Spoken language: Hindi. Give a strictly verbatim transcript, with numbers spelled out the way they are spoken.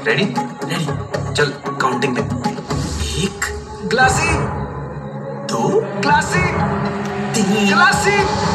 रेडी रेडी चल काउंटिंग पे। एक ग्लासी, दो ग्लासी, तीन ग्लासी,